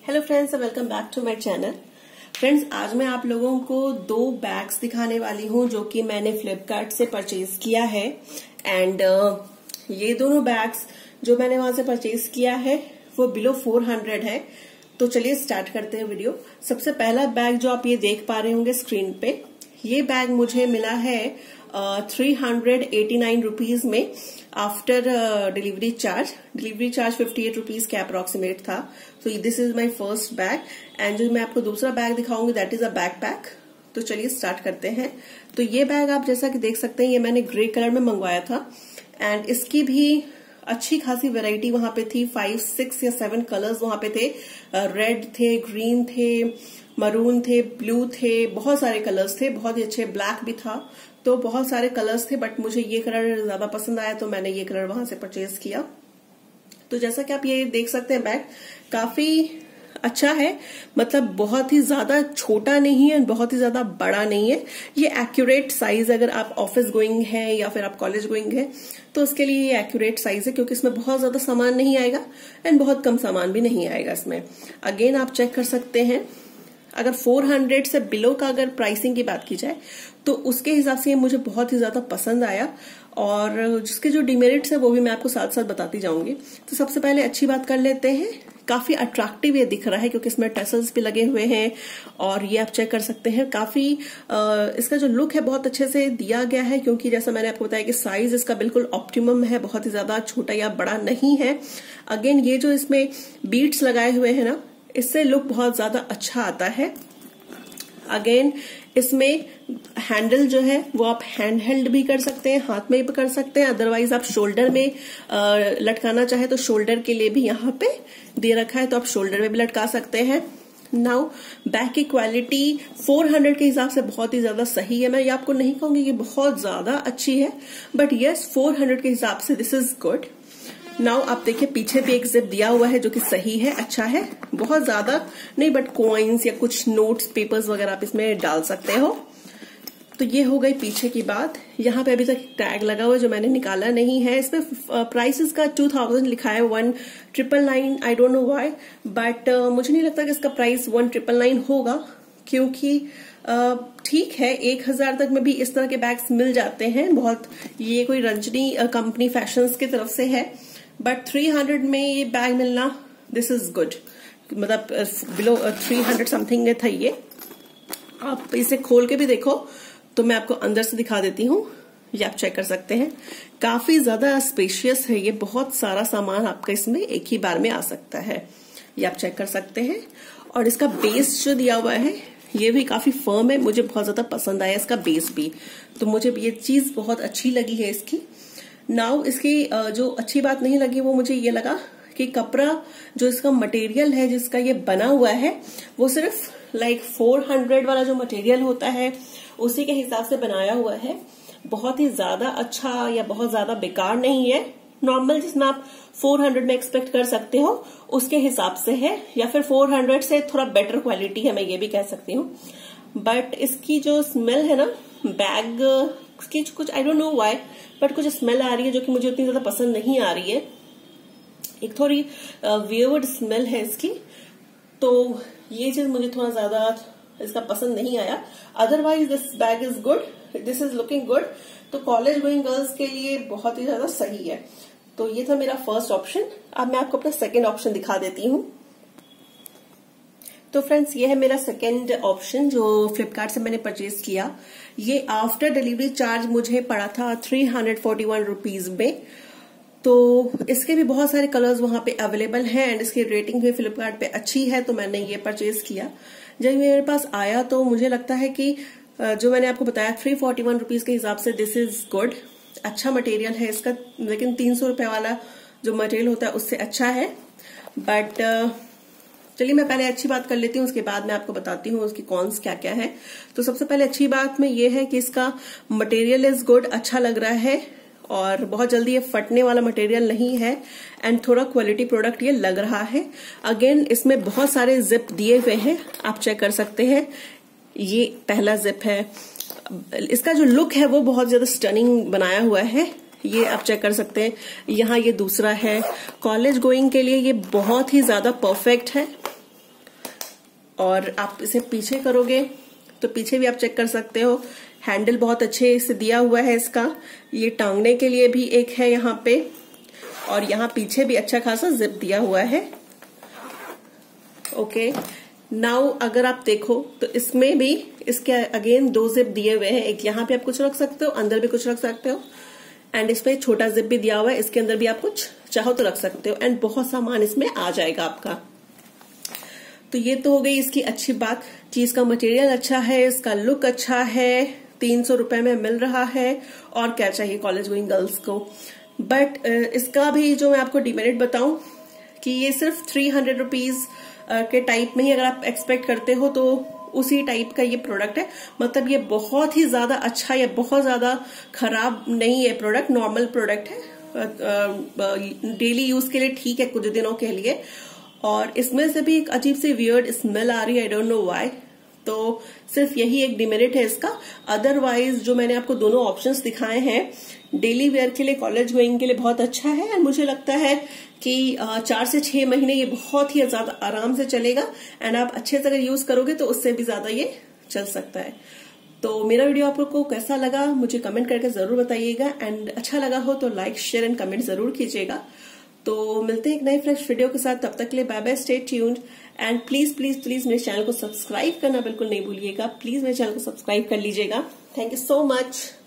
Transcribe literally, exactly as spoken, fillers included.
Hello friends, welcome back to my channel. Friends, आज मैं आप लोगों को दो बैग्स दिखाने वाली हूं जो कि मैंने फ्लिपकार्ट से परचेज किया है। एंड uh, ये दोनों बैग्स जो मैंने वहां से परचेज किया है वो बिलो फोर हंड्रेड है। तो चलिए स्टार्ट करते हैं वीडियो। सबसे पहला बैग जो आप ये देख पा रहे होंगे स्क्रीन पे, ये बैग मुझे मिला है three hundred eighty nine rupees में after delivery charge. Delivery charge fifty eight rupees के अप्रोक्सीमेट था। So this is my first bag. And जो मैं आपको दूसरा बैग दिखाऊंगी दैट इज अ बैकपैक। तो चलिए स्टार्ट करते हैं। तो ये बैग आप जैसा कि देख सकते हैं, ये मैंने ग्रे कलर में मंगवाया था एंड इसकी भी अच्छी खासी वैरायटी वहां पे थी। फाइव सिक्स या सेवन कलर्स वहां पे थे। रेड थे, ग्रीन थे, मरून थे, ब्लू थे, बहुत सारे कलर्स थे, बहुत ही अच्छे। ब्लैक भी था। तो बहुत सारे कलर्स थे, बट मुझे ये कलर ज्यादा पसंद आया तो मैंने ये कलर वहां से परचेज किया। तो जैसा कि आप ये देख सकते हैं, बैग काफी अच्छा है। मतलब बहुत ही ज्यादा छोटा नहीं है, बहुत ही ज्यादा बड़ा नहीं है। ये एक्यूरेट साइज, अगर आप ऑफिस गोइंग है या फिर आप कॉलेज गोइंग है तो उसके लिए ये एक्यूरेट साइज है, क्योंकि इसमें बहुत ज्यादा सामान नहीं आएगा एंड बहुत कम सामान भी नहीं आएगा इसमें। अगेन आप चेक कर सकते हैं, अगर फोर हंड्रेड से बिलो का अगर प्राइसिंग की बात की जाए तो उसके हिसाब से ये मुझे बहुत ही ज्यादा पसंद आया। और जिसके जो डिमेरिट्स है वो भी मैं आपको साथ साथ बताती जाऊंगी। तो सबसे पहले अच्छी बात कर लेते हैं, काफी अट्रैक्टिव ये दिख रहा है क्योंकि इसमें टसल्स भी लगे हुए हैं। और ये आप चेक कर सकते हैं, काफी आ, इसका जो लुक है बहुत अच्छे से दिया गया है, क्योंकि जैसा मैंने आपको बताया कि साइज इसका बिल्कुल ऑप्टिमम है, बहुत ही ज्यादा छोटा या बड़ा नहीं है। अगेन ये जो इसमें बीड्स लगाए हुए हैं ना, इससे लुक बहुत ज्यादा अच्छा आता है। अगेन इसमें हैंडल जो है वो आप हैंड हेल्ड भी कर सकते हैं, हाथ में भी कर सकते हैं। अदरवाइज आप शोल्डर में आ, लटकाना चाहे तो शोल्डर के लिए भी यहाँ पे दे रखा है, तो आप शोल्डर में भी लटका सकते हैं। नाउ बैग की क्वालिटी फोर हंड्रेड के हिसाब से बहुत ही ज्यादा सही है। मैं ये आपको नहीं कहूंगी कि बहुत ज्यादा अच्छी है, बट यस फोर हंड्रेड के हिसाब से दिस इज गुड। नाउ आप देखिए, पीछे भी एक जिप दिया हुआ है जो कि सही है, अच्छा है। बहुत ज्यादा नहीं, बट कॉइन्स या कुछ नोट्स, पेपर्स वगैरह आप इसमें डाल सकते हो। तो ये हो गई पीछे की बात। यहाँ पे अभी तक टैग लगा हुआ है जो मैंने निकाला नहीं है। इसमें प्राइसेस का टू थाउजेंड लिखा है, one triple nine. I don't know why, but मुझे नहीं लगता कि इसका प्राइस वन ट्रिपल नाइन होगा, क्योंकि ठीक uh, है, एक हजार तक में भी इस तरह के बैग्स मिल जाते हैं। बहुत, ये कोई रंजनी कंपनी फैशंस की तरफ से है, बट थ्री हंड्रेड में ये बैग मिलना, दिस इज गुड। मतलब बिलो थ्री हंड्रेड समथिंग में था ये। आप इसे खोल के भी देखो तो मैं आपको अंदर से दिखा देती हूँ। ये आप चेक कर सकते हैं, काफी ज्यादा स्पेशियस है ये। बहुत सारा सामान आपका इसमें एक ही बार में आ सकता है, ये आप चेक कर सकते हैं। और इसका बेस जो दिया हुआ है ये भी काफी फर्म है, मुझे बहुत ज्यादा पसंद आया इसका बेस भी। तो मुझे ये चीज बहुत अच्छी लगी है इसकी। नाउ इसकी जो अच्छी बात नहीं लगी वो मुझे ये लगा कि कपड़ा जो इसका मटेरियल है जिसका ये बना हुआ है वो सिर्फ लाइक फोर हंड्रेड वाला जो मटेरियल होता है उसी के हिसाब से बनाया हुआ है। बहुत ही ज्यादा अच्छा या बहुत ज्यादा बेकार नहीं है, नॉर्मल जिसमें आप फोर हंड्रेड में एक्सपेक्ट कर सकते हो उसके हिसाब से है, या फिर फोर हंड्रेड से थोड़ा बेटर क्वालिटी है, मैं ये भी कह सकती हूँ। बट इसकी जो स्मेल है ना बैग की, कुछ I don't know why, but कुछ स्मेल आ रही है जो कि मुझे उतनी ज्यादा पसंद नहीं आ रही है। एक थोड़ी वियर्ड स्मेल है इसकी, तो ये चीज मुझे थोड़ा ज्यादा इसका पसंद नहीं आया। Otherwise this bag is good, this is looking good. तो कॉलेज गोइंग गर्ल्स के लिए बहुत ही ज्यादा सही है। तो ये था मेरा फर्स्ट ऑप्शन। अब मैं आपको अपना सेकेंड ऑप्शन दिखा देती हूँ। तो फ्रेंड्स, ये है मेरा सेकेंड ऑप्शन जो फ्लिपकार्ट से मैंने परचेज किया। ये आफ्टर डिलीवरी चार्ज मुझे पड़ा था three hundred forty one rupees में। तो इसके भी बहुत सारे कलर्स वहां पे अवेलेबल हैं एंड इसकी रेटिंग भी फ्लिपकार्ट पे अच्छी है, तो मैंने ये परचेज किया। जब मेरे पास आया तो मुझे लगता है कि जो मैंने आपको बताया थ्री फोर्टी वन रुपीज के हिसाब से दिस इज गुड। अच्छा मटेरियल है इसका, लेकिन तीन सौ रुपए वाला जो मटेरियल होता है उससे अच्छा है। बट चलिए मैं पहले अच्छी बात कर लेती हूँ, उसके बाद मैं आपको बताती हूँ उसकी कॉन्स क्या क्या है। तो सबसे पहले अच्छी बात में ये है कि इसका मटेरियल इज गुड, अच्छा लग रहा है और बहुत जल्दी ये फटने वाला मटेरियल नहीं है एंड थोड़ा क्वालिटी प्रोडक्ट ये लग रहा है। अगेन इसमें बहुत सारे जिप दिए हुए हैं, आप चेक कर सकते हैं। ये पहला जिप है, इसका जो लुक है वो बहुत ज्यादा स्टनिंग बनाया हुआ है, ये आप चेक कर सकते हैं। यहाँ ये दूसरा है, कॉलेज गोइंग के लिए ये बहुत ही ज्यादा परफेक्ट है। और आप इसे पीछे करोगे तो पीछे भी आप चेक कर सकते हो, हैंडल बहुत अच्छे से दिया हुआ है इसका। ये टांगने के लिए भी एक है यहाँ पे, और यहाँ पीछे भी अच्छा खासा जिप दिया हुआ है। ओके, नाउ अगर आप देखो तो इसमें भी इसके अगेन दो जिप दिए हुए हैं। एक यहाँ पे आप कुछ रख सकते हो, अंदर भी कुछ रख सकते हो, एंड इसमें छोटा जिप भी दिया हुआ है, इसके अंदर भी आप कुछ चाहो तो रख सकते हो, एंड बहुत सामान इसमें आ जाएगा आपका। तो ये तो हो गई इसकी अच्छी बात, चीज का मटेरियल अच्छा है, इसका लुक अच्छा है, तीन सौ रुपए में मिल रहा है, और क्या चाहिए कॉलेज गोइंग गर्ल्स को। बट इसका भी जो मैं आपको डिमेरिट बताऊं कि ये सिर्फ थ्री हंड्रेड रुपीज के टाइप में ही अगर आप एक्सपेक्ट करते हो तो उसी टाइप का ये प्रोडक्ट है। मतलब ये बहुत ही ज्यादा अच्छा या बहुत ज्यादा खराब नहीं है प्रोडक्ट, नॉर्मल प्रोडक्ट है, डेली यूज के लिए ठीक है, कुछ दिनों के लिए। और इसमें से भी एक अजीब सी वियर्ड स्मेल आ रही है, आई डोंट नो व्हाई। तो सिर्फ यही एक डिमेरिट है इसका। अदरवाइज जो मैंने आपको दोनों ऑप्शंस दिखाए हैं, डेली वेयर के लिए, कॉलेज गोइंग के लिए बहुत अच्छा है, एंड मुझे लगता है कि चार से छह महीने ये बहुत ही ज्यादा आराम से चलेगा, एंड आप अच्छे से अगर यूज करोगे तो उससे भी ज्यादा ये चल सकता है। तो मेरा वीडियो आप लोग को कैसा लगा मुझे कमेंट करके जरूर बताइएगा, एंड अच्छा लगा हो तो लाइक शेयर एंड कमेंट जरूर कीजिएगा। तो मिलते हैं एक नई फ्रेश वीडियो के साथ, तब तक के लिए bye bye, stay tuned, and please please please मेरे चैनल को सब्सक्राइब करना बिल्कुल नहीं भूलिएगा। प्लीज मेरे चैनल को सब्सक्राइब कर लीजिएगा। Thank you so much.